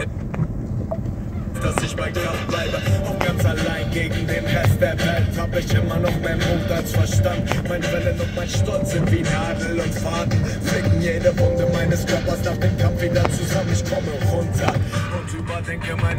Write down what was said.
dass ich bei Kraft bleibe, auch ganz allein gegen den Rest der Welt. Hab ich immer noch mehr Mut als Verstand. Mein Willen und mein Stolz sind wie Nadel und Faden, flicken jede Wunde meines Körpers nach dem Kampf wieder zusammen. Ich komme runter und überdenke mein